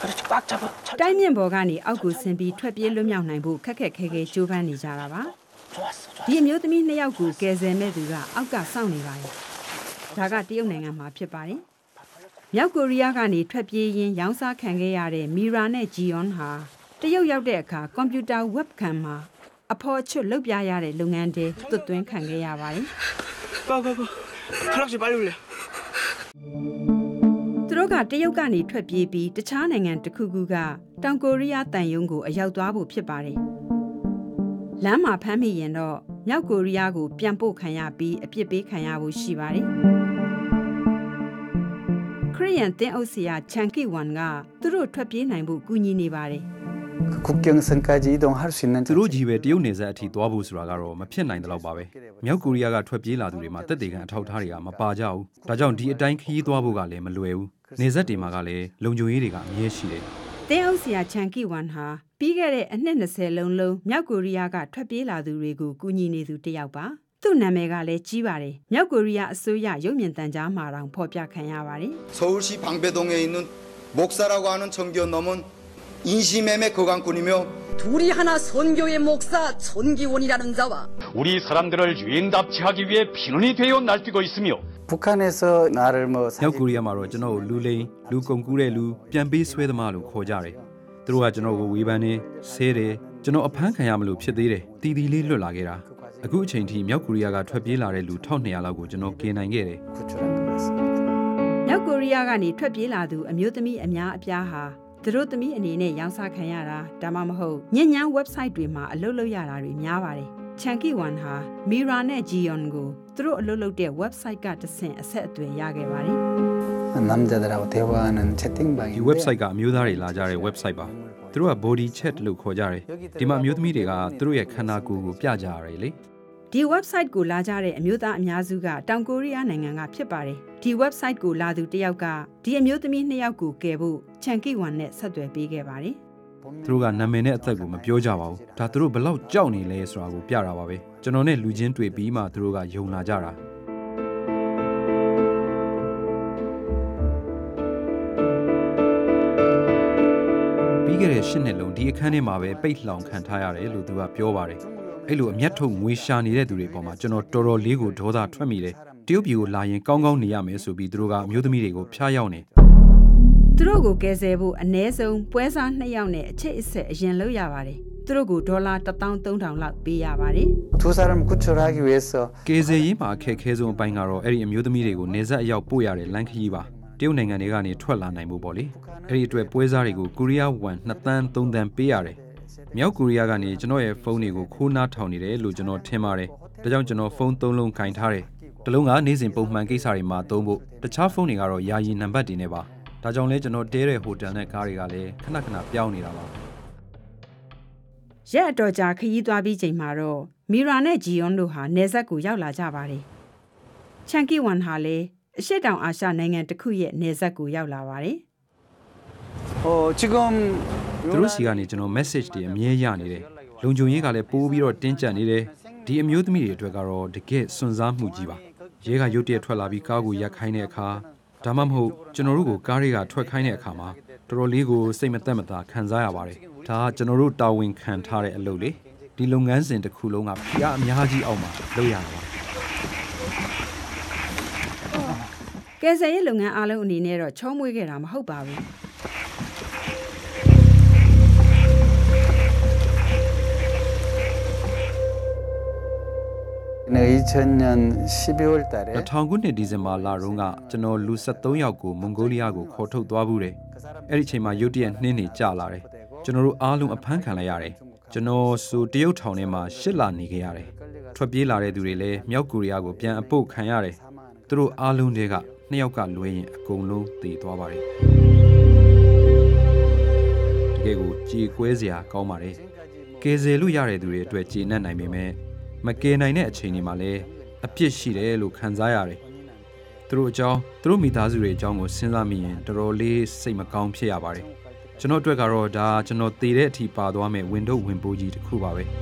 그렇지 꽉 잡아. တိုင်းမြင့်ဘော်ကနေအောက်ကိုဆင်းပြီးထွက်ပြေးလွတ်မြောက်နိုင်ဖို့ခက်ခက်ခဲခဲကြိုးပမ်းနေကြတာပါ 좋았어. ဒီအမျိုးသမီး2ယောက်ကိုကယ်ဆယ်မဲ့သူကအောက်ကစောင့်နေပါတယ်ဒါကတရုတ်နိုင်ငံမှာဖြစ်ပါတယ်မြောက်ကိုရီးယားကနေထွက်ပြေးရင်းရောင်းစားခံခဲ့ရတဲ့မီရာနဲ့ဂျီယွန်ဟာတရုတ်ရောက်တဲ့အခါကွန်ပျူတာ webcam မှာအဖော်အချွတ်လုပ်ပြရတဲ့လုပ်ငန်းတွေသွတ်သွင်းခံခဲ့ရပါတယ် 가가가. 탈락시 빨리 올려. သူတို့ကတရုတ်ကနေထွက်ပြေးပြီးတခြားနိုင်ငံတစ်ခုခုကတောင်ကိုရီးယားတန်ယုံကိုအရောက်သွားဖို့ဖြစ်ပါတယ်လမ်းမှာဖမ်းမိရင်တော့မြောက်ကိုရီးယားကိုပြန်ပို့ခံရပြီးအပြစ်ပေးခံရဖို့ရှိပါတယ်ခရီးယန်တင်အုပ်ဆရာချန်ကီဝမ်ကသူတို့ထွက်ပြေးနိုင်ဖို့ကူညီနေပါတယ် 국경선까지 이동할 수 있는 သူတို့ကြီးပဲတရုတ်နယ်စပ်အထိသွားဖို့ဆိုတာကတော့မဖြစ်နိုင်တော့ပါပဲမြောက်ကိုရီးယားကထွက်ပြေးလာသူတွေမှာတက်တေကန်အထောက်ထားတွေကမပါကြဘူးဒါကြောင့်ဒီအတိုင်းခရီးသွားဖို့ကလည်းမလွယ်ဘူးနယ်စပ်တွေမှာကလည်းလုံခြုံရေးတွေကအမြဲရှိတယ်တင်အုပ်ဆရာချန်ကီဝမ်ဟာပြီးခဲ့တဲ့အနှစ်20လုံးလုံးမြောက်ကိုရီးယားကထွက်ပြေးလာသူတွေကိုကူညီနေသူတစ်ယောက်ပါသူ့နာမည်ကလည်းကြီးပါတယ်မြောက်ကိုရီးယားအစိုးရရုပ်မြင်သံကြားမှာတောင်ဖော်ပြခံရပါတယ် 서울시 방배동에 있는 목사라고 하는 정교 넘은 인시매매 거강꾼이며 둘이 하나 선교의 목사 전기원이라는 자와 우리 사람들을 유행답지 하기 위해 피눈이 되어 날뛰고 있으며 북한에서 나를 뭐 မြောက်ကိုရီးယားမှာတော့ကျွန်တော်ကိုလူလိန်လူကုန်ကူးတဲ့လူပြန်ပေးဆွဲသမားလို့ခေါ်ကြတယ်သူတို့ကကျွန်တော်ကိုဝေဖန်နေဆဲတယ်ကျွန်တော်အဖမ်းခံရမလို့ဖြစ်သေးတယ်တီတီလေးလွတ်လာခဲ့တာအခုအချိန်ထိမြောက်ကိုရီးယားကထွက်ပြေးလာတဲ့လူ1200လောက်ကိုကျွန်တော်ကယ်နိုင်ခဲ့တယ် 구출한 것 같습니다. မြောက်ကိုရီးယားကနေထွက်ပြေးလာသူအမျိုးသမီးအများအပြားဟာသူတို့သမီးအနေနဲ့ရောင်းစားခံရတာဒါမှမဟုတ်ညဉ့်ညမ်း website တွေမှာအလုပ်လုပ်ရတာတွေများပါတယ်ချန်ကီဝမ်ဟာမီရာနဲ့ဂျီယွန်ကိုသူတို့အလုပ်လုပ်တဲ့ website ကတဆင့်အဆက်အသွယ်ရခဲ့ပါတယ် 남자들하고 대화하는 ဒီ 채팅방인데 website ကအမျိုးသားတွေလာကြတဲ့ website ပါသူတို့က body chat လို့ခေါ်ကြတယ်ဒီမှာအမျိုးသမီးတွေကသူတို့ရဲ့ခန္ဓာကိုယ်ကိုပြကြရတယ်လေဒီ website ကိုလာကြတဲ့အမျိုးသားအများစုကတောင်ကိုရီးယားနိုင်ငံကဖြစ်ပါတယ်ဒီ website ကိုလာသူတစ်ယောက်ကဒီအမျိုးသမီး2ယောက်ကိုကယ်ဖို့ချန်ကီဝမ်နဲ့ဆက်သွယ်ပေးခဲ့ပါတယ်သူတို့ကနာမည်နဲ့အသက်ကိုမပြောကြပါဘူးဒါသူတို့ဘလောက်ကြောက်နေလဲဆိုတာကိုပြတာပါပဲကျွန်တော်နဲ့လူချင်းတွေ့ပြီးမှသူတို့ကယုံလာကြတာပြီးခဲ့တဲ့8နှစ်လုံးဒီအခန်းထဲမှာပဲပိတ်လှောင်ခံထားရတယ်လို့သူကပြောပါတယ်အဲ့လိုအမျက်ထုတ်ငွေရှာနေတဲ့သူတွေပေါ်မှာကျွန်တော်တော်တော်လေးကိုဒေါသထွက်မိတယ်တရုတ်ပြည်ကိုလာရင်ကောင်းကောင်းနေရမယ်ဆိုပြီးသူတို့ကအမျိုးသမီးတွေကိုဖျားရောက်နေသူတို့ကိုကယ်ဆယ်ဖို့အနည်းဆုံးပွဲစား2ယောက်နဲ့အချိတ်အဆက်အရင်လုပ်ရပါတယ်သူတို့ကိုဒေါ်လာ13000လောက်ပေးရပါတယ် 두 사람 구출하기 위해서 ကယ်ဆယ်ရေးမှာအခက်အခဲဆုံးအပိုင်းကတော့အဲ့ဒီအမျိုးသမီးတွေကိုနေဆက်အရောက်ပို့ရတဲ့လမ်းခရီးပါတရုတ်နိုင်ငံတွေကနေထွက်လာနိုင်ဖို့ပေါ့လေအဲ့ဒီအတွက်ပွဲစားတွေကိုကိုရီးယားဝမ်2သန်း3သန်းပေးရတယ်မြောက်ကိုရီးယားကနေကျွန်တော်ရဲ့ဖုန်းတွေကိုခိုးနားထောင်နေတယ်လို့ကျွန်တော်ထင်ပါတယ်ဒါကြောင့်ကျွန်တော်ဖုန်း3လုံးကင်ထားတယ်တစ်လုံးကနေ့စဉ်ပုံမှန်ကိစ္စတွေမှာသုံးဖို့တခြားဖုန်းတွေကတော့ယာယီနံပါတ်တွေနဲ့ပါဒါကြောင့်လဲကျွန်တော်တဲတဲ့ဟိုတယ်နဲ့ကားတွေကလည်းခဏခဏပြောင်းနေတာပါရက်အတော်ကြာခရီးသွားပြီးချိန်မှာတော့မီရာနဲ့ဂျီယွန်တို့ဟာနယ်စပ်ကိုရောက်လာကြပါတယ်ချန်ကီဝမ်ဟာလည်းအရှေ့တောင်အာရှနိုင်ငံတစ်ခုရဲ့နယ်စပ်ကိုရောက်လာပါတယ် 지금 သူတို့စီကနေကျွန်တော် message တွေအမြဲရနေတယ်လုံခြုံရေးကလည်းပိုးပြီးတော့တင်းကျပ်နေတယ်ဒီအမျိုးသမီးတွေအတွက်ကတော့တကယ်စွန့်စားမှုကြီးပါရဲကရုတ်တရက်ထွက်လာပြီးကားကိုရပ်ခိုင်းတဲ့အခါဒါမှမဟုတ်ကျွန်တော်တို့ကိုကားတွေကထွက်ခိုင်းတဲ့အခါမှာတော်တော်လေးကိုစိတ်မသက်မသာခံစားရပါတယ်ဒါကကျွန်တော်တို့တာဝန်ခံထားတဲ့အလုပ်လေဒီလုပ်ငန်းစဉ်တစ်ခုလုံးကပြအများကြီးအောက်မှာလုပ်ရတာပါကယ်ဆယ်ရေးလုပ်ငန်းအားလုံးအနေနဲ့တော့ချောမွေးခဲ့တာမဟုတ်ပါဘူး 2000년 12월 달에 2000ခုနှစ်ဒီဇင်ဘာလတုန်းကကျွန်တော်လူ73ယောက်ကိုမွန်ဂိုလီးယားကိုခေါ်ထုတ်သွားဘူးတယ်အဲ့ဒီချိန်မှာရုတ်တရက်နှင်းနေကြလာတယ်ကျွန်တော်တို့အားလုံးအဖမ်းခံလိုက်ရတယ်ကျွန်တော်ဆိုတရုတ်ထောင်ထဲမှာ8လနေခဲ့ရတယ်ထွက်ပြေးလာတဲ့သူတွေလည်းမြောက်ကိုရီးယားကိုပြန်အပို့ခံရတယ်သူတို့အားလုံးတွေက2ယောက်ကလွဲရင်အကုန်လုံးတည်သွားပါတယ်တကယ်ကိုကြေကွဲစရာကောင်းပါတယ်ကယ်ဆယ်လို့ရတဲ့သူတွေအတွက်ကြေနပ်နိုင်ပေမဲ့မကယ်နိုင်တဲ့အချိန်တွေမှာလည်းအပြစ်ရှိတယ်လို့ခံစားရတယ်သူတို့အကြောင်းသူတို့မိသားစုတွေအကြောင်းကိုစဉ်းစားမိရင်တော်တော်လေးစိတ်မကောင်းဖြစ်ရပါတယ်ကျွန်တော်အတွက်ကတော့ဒါကျွန်တော်တည်တဲ့အထိပါသွားမဲ့ဝင်တော့ဝင်ပိုးကြီးတစ်ခုပါပဲ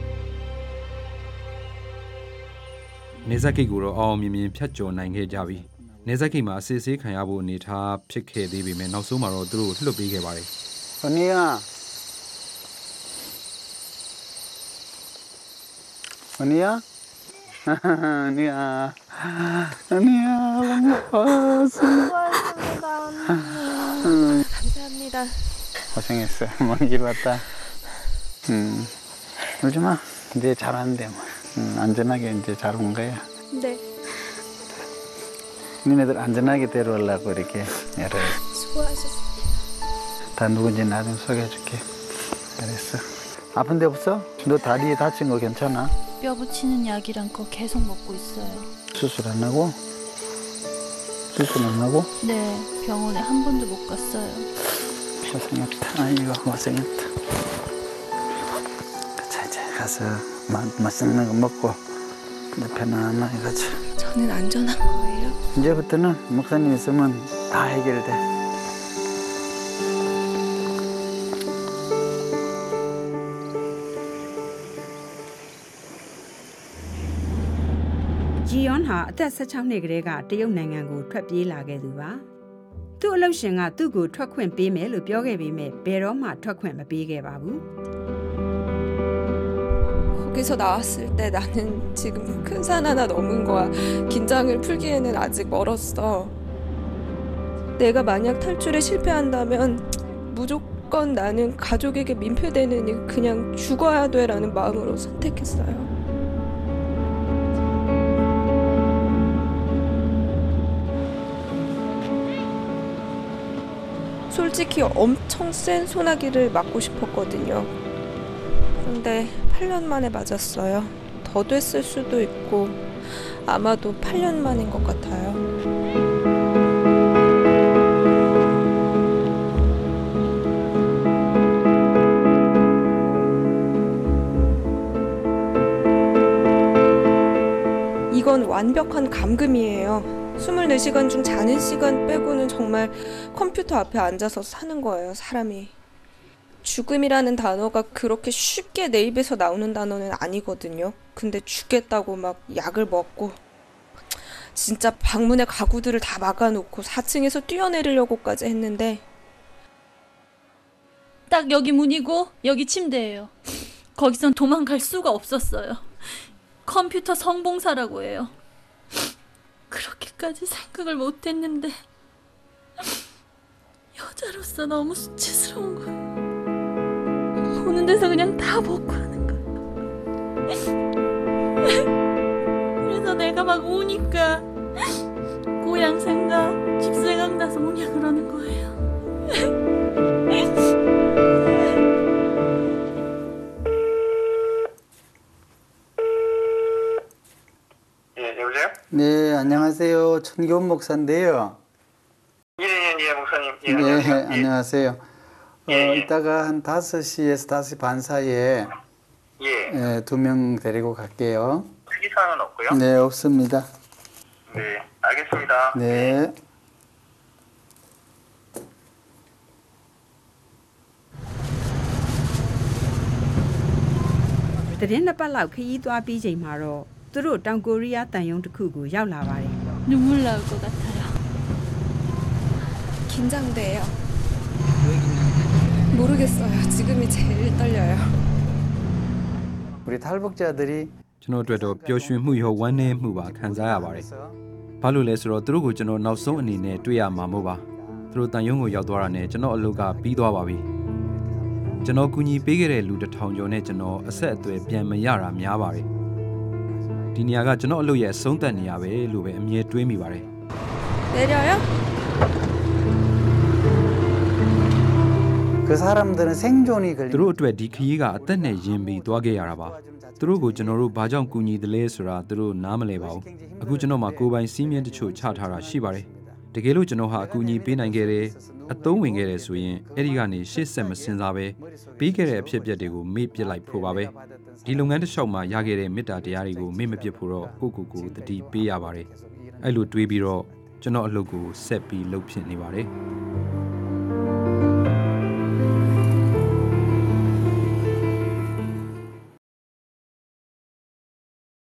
နေဇက်ကိတ်ကိုတော့အောင်မြင်မြင်ဖြတ်ကျော်နိုင်ခဲ့ကြပြီနေဇက်ကိတ်မှာအစစ်ဆေးခံရဖို့အနေထားဖြစ်ခဲ့သေးပေမဲ့နောက်ဆုံးမှာတော့သူတို့လွှတ်ပေးခဲ့ပါတယ် 언니야. 언니야? 언니야. 언니야. 감사합니다. 고생했어. 먼 길 왔다. 울지 마. 이제 잘하는데 뭐. 안전하게 이제 잘 온 거야. 네. 니네들 안전하게 데려오려고 이렇게 여러 수고하셨습니다. 다 누군지 나중에 소개해줄게. 잘했어. 아픈 데 없어? 너 다리에 다친 거 괜찮아? 뼈 붙이는 약이랑 거 계속 먹고 있어요. 수술 안 하고? 수술 안 하고? 네, 병원에 한 번도 못 갔어요. 고생했다. 아이고 고생했다. 자 이제 가서 맛있는 거 먹고 이제 편안하게 가자. 저는 안전한 거예요? 이제부터는 목사님 있으면 다 해결돼. 지연ဟာအသက်16နှစ်ကလေးကတရုတ်နိုင်ငံကိုထွက်ပြေးလာခဲ့သူပါသူ့အလုပ်ရှင်ကသူ့ကိုထွက်ခွင့်ပေးမယ်လို့ပြောခဲ့ပေမဲ့ဘယ်တော့မှထွက်ခွင့်မပေးခဲ့ပါဘူး 거기서 나왔을 때 나는 지금 큰 산 하나 넘은 거야. 긴장을 풀기에는 아직 멀었어. 내가 만약 탈출에 실패한다면 무조건 나는 가족에게 민폐되느니 그냥 죽어야 돼라는 마음으로 선택했어요. 솔직히 엄청 센 소나기를 맞고 싶었거든요. 그런데 8년 만에 맞았어요. 더 됐을 수도 있고 아마도 8년 만인 것 같아요. 이건 완벽한 감금이에요. 24시간 중 자는 시간 빼고는 정말 컴퓨터 앞에 앉아서 사는 거예요, 사람이. 죽음이라는 단어가 그렇게 쉽게 내 입에서 나오는 단어는 아니거든요. 근데 죽겠다고 막 약을 먹고 진짜 방문의 가구들을 다 막아놓고 4층에서 뛰어내리려고까지 했는데 딱 여기 문이고 여기 침대예요. 거기선 도망갈 수가 없었어요. 컴퓨터 성봉사라고 해요. 그렇게까지 생각을 못했는데 여자로서 너무 수치스러운 거예요. 보는 데서 그냥 다 먹고 하는 거예요. 그래서 내가 막 우니까 고향 생각, 집 생각 나서 우냐 그러는 거예요. 예, 여보세요? 네, 안녕하세요. 천교훈 목사인데요. 예, 목사님. 예, 네, 안녕하세요. 안녕하세요. 예. 이따가 한 5시에서 5시 반 사이에 예. 2명 데리고 갈게요. 특이사항은 없고요? 네, 없습니다. 네, 알겠습니다. 네. သတင်းနှစ်ပတ်လောက်ခရီးသွားပြီးချိန်မှာတော့သူတို့တောင်ကိုရီးယားတန်ယုံတစ်ခုကိုရောက်လာပါတယ် 눈물 나올 것 같아요. 긴장돼요. 모르겠어요. 지금이 제일 떨려요. 우리 탈북자들이 ကျွန်တော်တို့တော့ပျော်ရွှင်မှုရောဝမ်းနည်းမှုပါခံစားရပါတယ်။ဘာလို့လဲဆိုတော့သူတို့ကိုကျွန်တော်နောက်ဆုံးအနေနဲ့တွေ့ရမှာမို့ပါ။သူတို့တန်ယုံကိုရောက်သွားတာနဲ့ကျွန်တော်အလုပ်ကပြီးသွားပါပြီ။ကျွန်တော်ကူညီပေးခဲ့တဲ့လူ1000ကျော်နဲ့ကျွန်တော်အဆက်အသွယ်ပြန်မရတာများပါတယ်။ဒီနေရာကကျွန်တော်အလုပ်ရဲ့အဆုံးသတ်နေရပဲလို့ပဲအမြဲတွေးမိပါတယ်။ 내려요? 그 사람들은 생존이 သူတို့ 걸린 အတွက်ဒီခရီးကအသက်နဲ့ယဉ်ပြီးသွားခဲ့ရတာပါသူတို့ကိုကျွန်တော်တို့ဘာကြောင့်ကူညီတယ်လဲဆိုတာသူတို့နားမလဲပါဘူးအခုကျွန်တော်မှာကိုယ်ပိုင်စီးမြင်တချို့ချထားတာရှိပါတယ်တကယ်လို့ကျွန်တော်ဟာအကူအညီပေးနိုင်ခဲ့တယ်အသုံးဝင်ခဲ့တယ်ဆိုရင်အဲ့ဒီကနေရှေ့ဆက်မစင်စားပဲပြီးခဲ့တဲ့အဖြစ်အပျက်တွေကိုမေ့ပစ်လိုက်ဖို့ပါပဲဒီလုပ်ငန်းတစ်လျှောက်မှာရခဲ့တဲ့မေတ္တာတရားတွေကိုမေ့မပစ်ဖို့တော့ကိုယ်တတိပေးရပါတယ်အဲ့လိုတွေးပြီးတော့ကျွန်တော်အလုပ်ကိုဆက်ပြီးလုပ်ဖြစ်နေပါတယ်